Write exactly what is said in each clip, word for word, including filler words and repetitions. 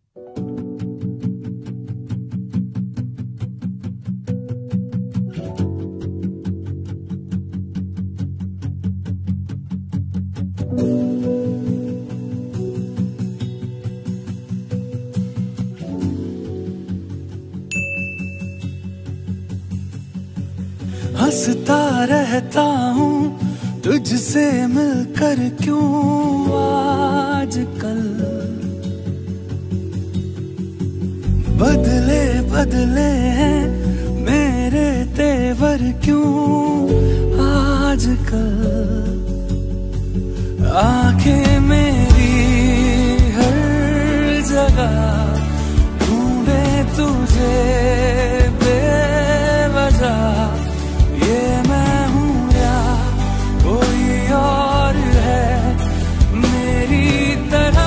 हंसता रहता हूँ तुझसे मिलकर, क्यों आजकल बदले बदले हैं मेरे तेवर, क्यों आजकल आंखें मेरी हर जगह ढूंढे तुझे बेवजह, ये मैं हूँ या कोई और है मेरी तरह।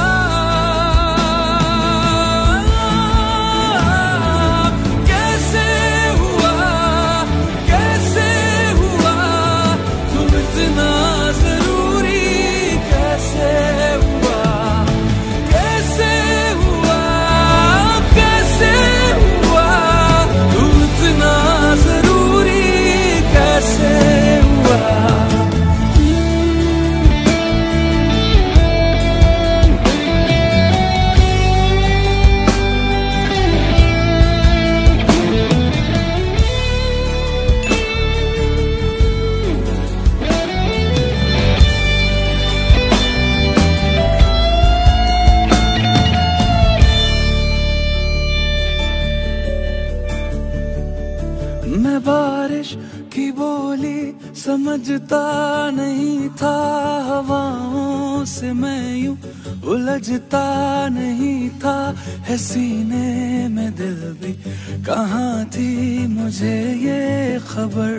कैसे हुआ कैसे हुआ तुम इतना जरूरी, कैसे हुआ कैसे हुआ कैसे हुआ तुम इतना जरूरी, कैसे हुआ। मैं बारिश की बोली समझता नहीं था, हवाओं से मैं यूं उलझता नहीं था, है सीने में दिल भी कहाँ थी मुझे ये खबर।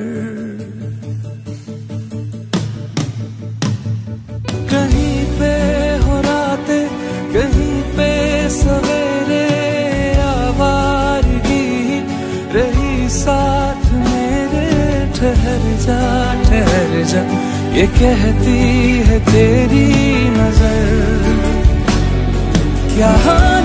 कहीं पे हो रातें कहीं पे सवेरे, आवारगी रही साथ मेरे, ठहर जा ठहर जा ये कहती है तेरी नजर, क्या